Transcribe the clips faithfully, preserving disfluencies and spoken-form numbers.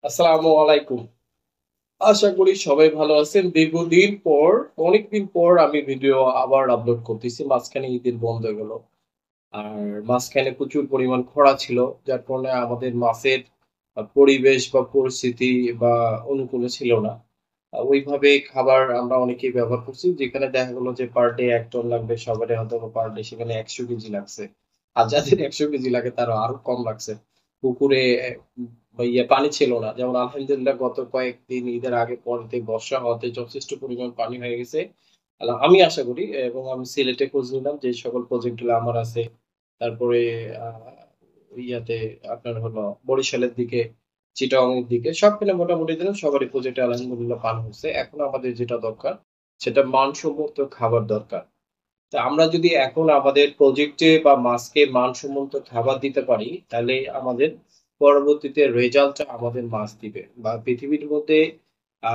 আসসালামু আলাইকুম। আশা করি সবাই ভালো আছেন। দীর্ঘদিন পর, অনেকদিন পর আমি ভিডিও আবার আপলোড করতেছি। মাঝখানে ঈদের বন্ধ গেল। আর মাঝখানে প্রচুর পরিমাণ খরা ছিল। যার কারণে আমাদের মাছের আ পরিবেশ বা পরিস্থিতি বা অনুকূলে ছিল না। আ ওইভাবে খাবার আমরা অনেকেই ব্যবহার করছি। যেখানে দেখা গেল যে পার ডে এক টন লাগবে, সবারই হয়তোবা পার ডে সেখানে একশো কেজি লাগছে। আর যাদের একশো কেজি লাগে তারা আরো কম লাগছে। পুকুরে এ বা ইয়ে পানি ছিল না। যেমন আলহামদুলিল্লাহ গত কয়েকদিন ঈদের আগে পরতে বর্ষা হওয়াতে যথেষ্ট পরিমাণ পানি হয়ে গেছে। আলা আমি আশা করি এবং আমি সিলেটে খোঁজ নিলাম যে সকল প্রজেক্ট গুলো আমার আছে। তারপরে আ ইয়াতে আপনার হলো বরিশালের দিকে, চিটাগং এর দিকে সবখানে মোটামুটি দিলাম সবারই প্রজেক্টে আলহামদুলিল্লাহ পান হইছে। এখন আমাদের যেটা দরকার সেটা মানসম্মত খাবার দরকার। তো আমরা যদি এখন আমাদের প্রজেক্টে বা মাছকে মানসম্মত খাবার দিতে পারি, তাহলে আমাদের পরবর্তীতে রেজাল্টটা আমাদের মাছ দিবে। বা পৃথিবীর মধ্যে আ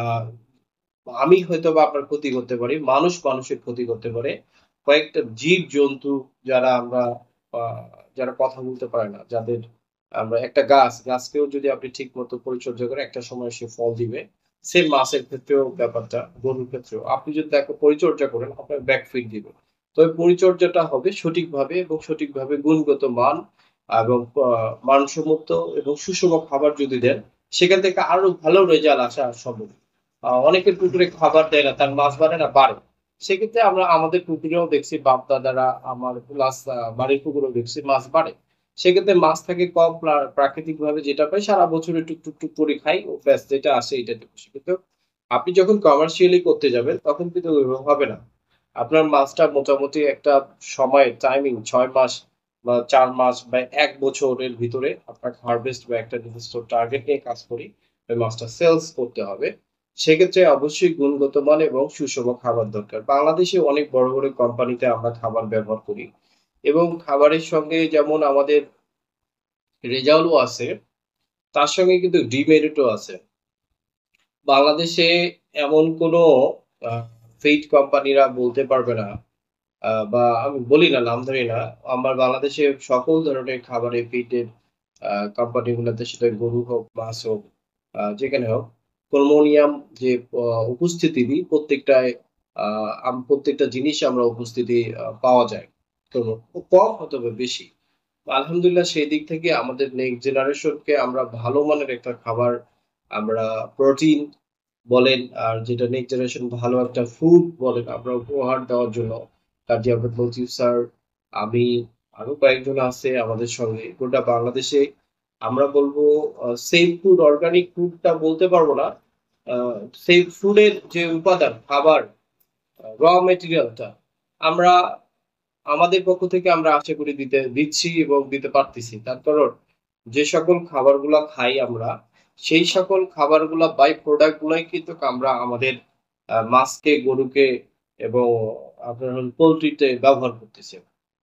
আমি হয়তোবা আপনার ক্ষতি করতে পারি, মানুষ মানুষের ক্ষতি করতে পারে। কয়েকটা জীব-জন্তু যারা আমরা আ যারা কথা বলতে পারে না, যাদের আমরা একটা গাছ, গাছকেও যদি আপনি ঠিকমতো পরিচর্যা করেন একটা সময় সে ফল দিবে। সেম মাছের ক্ষেত্রেও ব্যাপারটা, গরুর ক্ষেত্রেও। আপনি যদি তাকে পরিচর্যা করেন আপনার ব্যাক ফিড দিবে। তবে পরিচর্যাটা হবে সঠিকভাবে এবং সঠিকভাবে গুণগত মান এবং আ মানসম্মত এবং সুষম খাবার যদি দেন, সেখান থেকে আরো ভালো রেজাল্ট আসা সম্ভব। আ অনেকের পুকুরে খাবার দেয় না, তার মাছ বাড়ে না, বাড়ে। সেক্ষেত্রে আমরা আমাদের পুকুরেও দেখছি বাপ-দাদারা আমার প্লাস আ বাড়ির পুকুরেও দেখছি মাছ বাড়ে। সেক্ষেত্রে মাছ থাকে কম প্রা প্রাকৃতিকভাবে যেটা পাই সারা বছর একটু টুক, টুক করে খাই। ও ব্যাস যেটা আসে এটাতে খুশি। কিন্তু আপনি যখন কমার্শিয়ালি করতে যাবেন তখন কিন্তু ওইভাবে হবে না। আপনার মাছটা মোটামুটি একটা সময় টাইমিং ছয় মাস বা চার মাস বা এক বছরের ভিতরে আপনার হারভেস্ট বা একটা নির্দিষ্ট টার্গেট নিয়ে কাজ করি। ওই মাছটা সেলস করতে হবে। সেক্ষেত্রে অবশ্যই গুণগত মান এবং সুষম খাবার দরকার। বাংলাদেশে অনেক বড়, বড় কোম্পানিতে আমরা খাবার ব্যবহার করি এবং খাবারের সঙ্গে যেমন আমাদের রেজাউলও আছে, তার সঙ্গে কিন্তু ডিমেরিটও আছে। বাংলাদেশে এমন কোনো আ ফিড কোম্পানিরা বলতে পারবে না আ বা আমি বলি না, নাম ধরি না। আমার বাংলাদেশে সকল ধরনের খাবারের ফিডের আ কোম্পানিগুলোতে সেটা গরু হোক, মাছ হোক, আ যেখানে হোক, ক্রোমোনিয়াম যে প উপস্থিতি দিই প্রত্যেকটায় আ আম প্রত্যেকটা জিনিসে আমরা উপস্থিতি আ পাওয়া যায়। তো খুব কম অথবা বেশি। আলহামদুলিল্লাহ সেই দিক থেকে আমাদের নেক্সট জেনারেশন কে আমরা ভালো মানের একটা খাবার আমরা প্রোটিন বলেন আর যেটা নেক্সট জেনারেশন ভালো একটা ফুড বলেন আমরা উপহার দেওয়ার জন্য কাজী আহমেদ লতিফ স্যার, আমি আরো কয়েকজন আছে আমাদের সঙ্গে গোটা বাংলাদেশে আমরা বলবো আ সেফ ফুড অর্গানিক ফুডটা বলতে পারবো না। আ সেফ ফুডের যে উপাদান খাবার আ র মেটেরিয়ালটা আমরা আমাদের পক্ষ থেকে আমরা আশা করি দিতে দিচ্ছি এবং দিতে পারতেছি। তার কারণ যে সকল খাবারগুলা খাই আমরা, সেই সকল খাবারগুলা বাই প্রোডাক্ট গুলাই কিন্তু আমরা আমাদের আ মাছকে, গরুকে এবং আপনার হল পোল্ট্রিতে ব্যবহার করতেছি।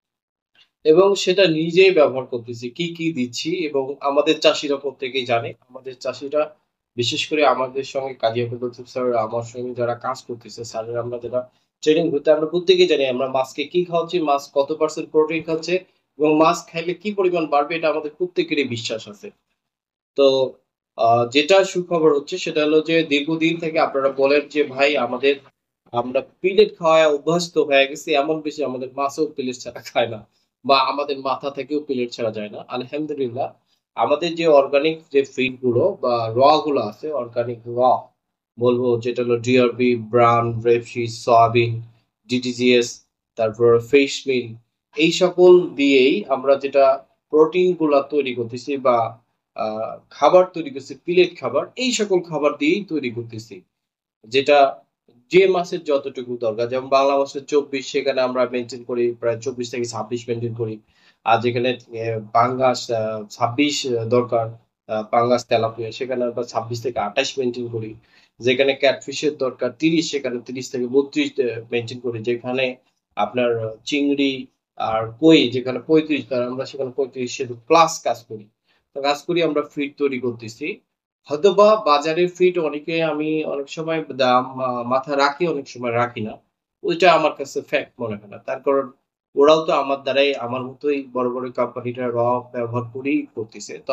এবং সেটা নিজেই ব্যবহার করতেছি। কি, কি দিচ্ছি এবং আমাদের চাষীরা প্রত্যেকেই জানে। আমাদের চাষীরা বিশেষ করে আমাদের সঙ্গে কাজী আব্দুল লতিফ স্যার, আমার সঙ্গে যারা কাজ করতেছে, স্যারের আমরা যারা ট্রেনিং হইতে আমরা প্রত্যেকেই জানি আমরা মাছকে কি খাওয়াচ্ছি, মাছ কত পার্সেন্ট প্রোটিন খাচ্ছে এবং মাছ খাইলে কি পরিমাণ বাড়বে এটা আমাদের প্রত্যেকেরই বিশ্বাস আছে। তো আ যেটা সুখবর হচ্ছে সেটা হলো যে দীর্ঘদিন থেকে আপনারা বলেন যে ভাই আমাদের আমরা পিলেট খাওয়ায় অভ্যস্ত হয়ে গেছি এমন বেশি আমাদের মাছেও পিলেট ছাড়া খায় না। বা আমাদের মাথা থেকেও পিলেট ছাড়া যায় না। আলহামদুলিল্লাহ আমাদের যে অর্গানিক যে ফিড গুলো বা র গুলো আছে অর্গানিক র বলবো যেটা হলো ডিআরবি, ব্রান, রেপসি, সয়াবিন, ডিটিজিএস তারপর ফিশ মিল এই সকল দিয়েই আমরা যেটা প্রোটিন গুলা তৈরি করতেছি বা আ খাবার তৈরি করছি, পিলেট খাবার। এই সকল খাবার দিয়েই তৈরি করতেছি। যেটা যে মাছের যতটুকু দরকার। যেমন বাংলা মাছের চব্বিশ সেখানে আমরা মেইনটেইন করি প্রায় চব্বিশ থেকে ছাব্বিশ মেইনটেইন করি। আর যেখানে এ পাঙ্গাস আ ছাব্বিশ দরকার আ পাঙ্গাস, তেলাপিয়া সেখানে আমরা ছাব্বিশ থেকে আটাশ মেইনটেইন করি। যেখানে ক্যাটফিশ এর দরকার ত্রিশ সেখানে ত্রিশ থেকে বত্রিশ এ মেইনটেইন করি। যেখানে আপনার চিংড়ি আর কই যেখানে পঁয়ত্রিশ ধরেন আমরা সেখানে পঁয়ত্রিশ এর প্লাস কাজ করি। তো কাজ করি আমরা ফিড তৈরি করতেছি। হয়তোবা বাজারের ফিড অনেকে আমি অনেক সময় দাম আ মাথায় রাখি, অনেক সময় রাখি না। ওইটা আমার কাছে ফ্যাক্ট মনে হয় না। তার কারণ ওরাও তো আমার দ্বারাই আমার মতোই বড়, বড় কোম্পানিটা র ব্যবহার করেই করতেছে। তবে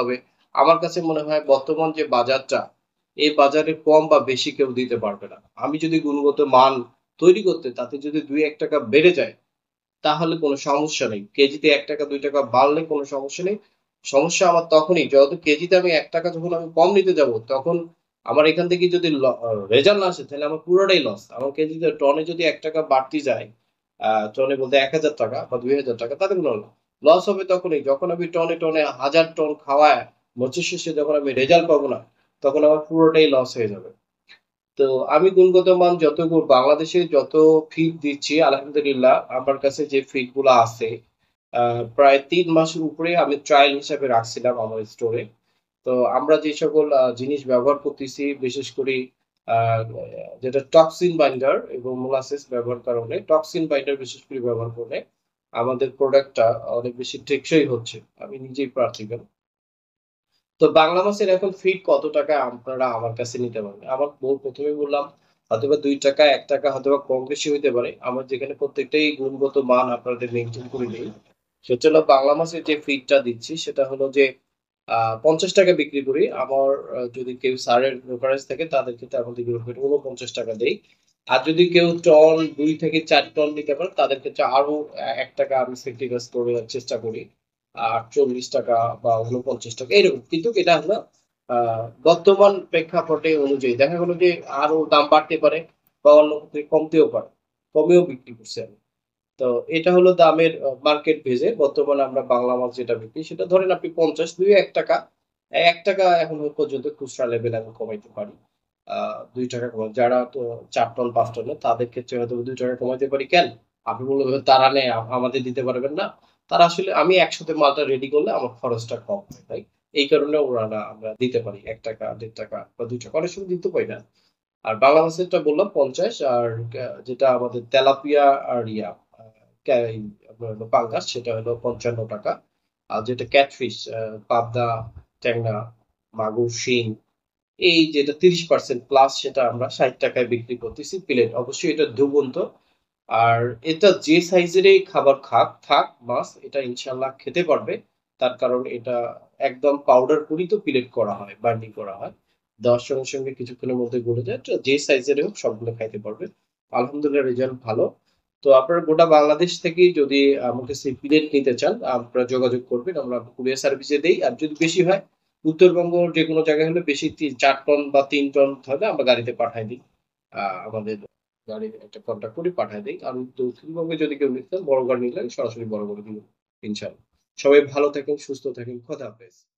আমার কাছে মনে হয় বর্তমান যে বাজারটা, এই বাজারে কম বা বেশি কেউ দিতে পারবে না। আমি যদি গুণগত মান তৈরি করতে তাতে যদি দুই এক টাকা বেড়ে যায়, তাহলে কোনো সমস্যা নেই। কেজিতে ৳এক টাকা ৳দুই টাকা বাড়লে কোনো সমস্যা নেই। সমস্যা আমার তখনই যত কেজিতে আমি ৳এক টাকা যখন আমি কম নিতে যাব, তখন আমার এখান থেকে যদি ল আ রেজাল্ট না আসে তাহলে আমার পুরোটাই লস। আমার কেজিতে টনে যদি ৳এক টাকা বাড়তি যায়, আ টনে বলতে ৳এক হাজার টাকা বা ৳দুই হাজার টাকা তাতে কোনো লস হবে তখনই যখন আমি টনে, টনে হাজার টন খাওয়ায় বছর শেষে যখন আমি রেজাল্ট পাবো না, তখন আমার পুরোটাই লস হয়ে যাবে। তো আমি গুণগত মান যত গু বাংলাদেশে যত ফিড দিচ্ছি আলহামদুলিল্লাহ আমার কাছে যে ফিড গুলা আছে, আ প্রায় তিন মাসের উপরে আমি ট্রায়াল হিসাবে রাখছিলাম আমার স্টোরে। তো আমরা যে সকল আ জিনিস ব্যবহার করতেছি বিশেষ করে আ যেটা টক্সিন বাইন্ডার এবং মোলাসেস ব্যবহার কারণে টক্সিন বাইন্ডার বিশেষ করে ব্যবহার করলে আমাদের প্রোডাক্টটা অনেক বেশি টেকসই হচ্ছে। আমি নিজেই প্রার্থীকাল। তো বাংলা মাছের এখন ফিড কত টাকায় আপনারা আমার কাছে নিতে পারবেন? আমার বল প্রথম এই বললাম হয়তোবা ৳দুই টাকা ৳এক টাকা হয়তোবা কম বেশি হইতে পারে। আমার যেখানে প্রত্যেকটাই গুণগত মান আপনাদের মেইনটেইন করে দেই। সেটা হলো বাংলা মাছের যে ফিডটা দিচ্ছি সেটা হলো যে আ ৳পঞ্চাশ টাকা বিক্রি করি। আমার আ যদি কেউ স্যারের রেফারেন্স থাকে তাদের ক্ষেত্রে আমাদের ঊনপঞ্চাশ টাকা দেই। আর যদি কেউ টন দুই থেকে চার টন নিতে পারে তাদের ক্ষেত্রে আরো অ্যা ৳এক টাকা আমি সেক্রিফাইস করে চেষ্টা করি। ৳আটচল্লিশ টাকা বা ঊনপঞ্চাশ টাকা এরকম। কিন্তু এটা হলো আ বর্তমান প্রেক্ষাপটে অনুযায়ী দেখা গেল যে আরো দাম বাড়তে পারে বা অন্য ক্ষেত্রে কমতেও পারে। কমেও বিক্রি করছি আমি। তো এটা হলো দামের আ মার্কেট বেজে বর্তমানে আমরা বাংলা মাছ যেটা বিক্রি সেটা ধরেন আপনি পঞ্চাশ দুই ৳এক টাকা ৳এক টাকা এখন পর্যন্ত খুচরা লেভেল আমি কমাইতে পারি। আ ৳দুই টাকা কমাই যারা তো চার টন পাঁচ টন নেয় তাদের ক্ষেত্রে হয়তো ৳দুই টাকা কমাইতে পারি কেন? আপনি বলবেন তারা নেয় আ আমাদের দিতে পারবেন না। তারা আসলে আমি একসাথে মালটা রেডি করলে আমার খরচটা কম হয় ভাই। এই কারণে ওরা না আমরা দিতে পারি ৳এক টাকা ৳দেড় টাকা বা ৳দুই টাকা অনেক সময় দিতে পারি না। আর বাংলা মাছেরটা বললাম পঞ্চাশ আর আ যেটা আমাদের তেলাপিয়া আর ইয়া আ ক্যা আপনার হলো পাঙ্গাস সেটা হলো ৳পঞ্চান্ন টাকা। আর যেটা ক্যাটফিশ আ পাবদা, ট্যাংরা, মাগুর, শিং এই যেটা ত্রিশ পার্সেন্ট প্লাস সেটা আমরা ষাট টাকায় বিক্রি করতেছি প্লেট। অবশ্যই এটা ডুবন্ত। আর এটা যে সাইজেরই খাবার খাক থাক মাছ এটা ইনশাআল্লাহ খেতে পারবে। তার কারণ এটা একদম পাউডার করেই তো প্লেট করা হয়, বাইন্ডিং করা হয়। দেওয়ার সঙ্গে, সঙ্গে কিছুক্ষণের মধ্যে গলে যায়। তো যে সাইজেরই হোক সবগুলো খাইতে পারবে। আলহামদুলিল্লাহ রেজাল্ট ভালো। তো আপনারা গোটা বাংলাদেশ থেকেই যদি আমার কাছে প্লেট নিতে চান আপনারা যোগাযোগ করবেন। আমরা কুরিয়ার সার্ভিসে দেই। আর যদি বেশি হয় উত্তরবঙ্গ যেকোনো জায়গায় হলে বেশি তি চার টন বা তিন টন হলে আমরা গাড়িতে পাঠায় দিই। আ আমাদের গাড়ির একটা কন্টাক্ট করি পাঠায় দেই। আর দক্ষিণবঙ্গে যদি কেউ নিতে চান বড় গাড়ি নিলে সরাসরি বড় গাড়ি দিব। ইনশাআল্লাহ। সবাই ভালো থাকেন, সুস্থ থাকেন। খোদা হাফেজ।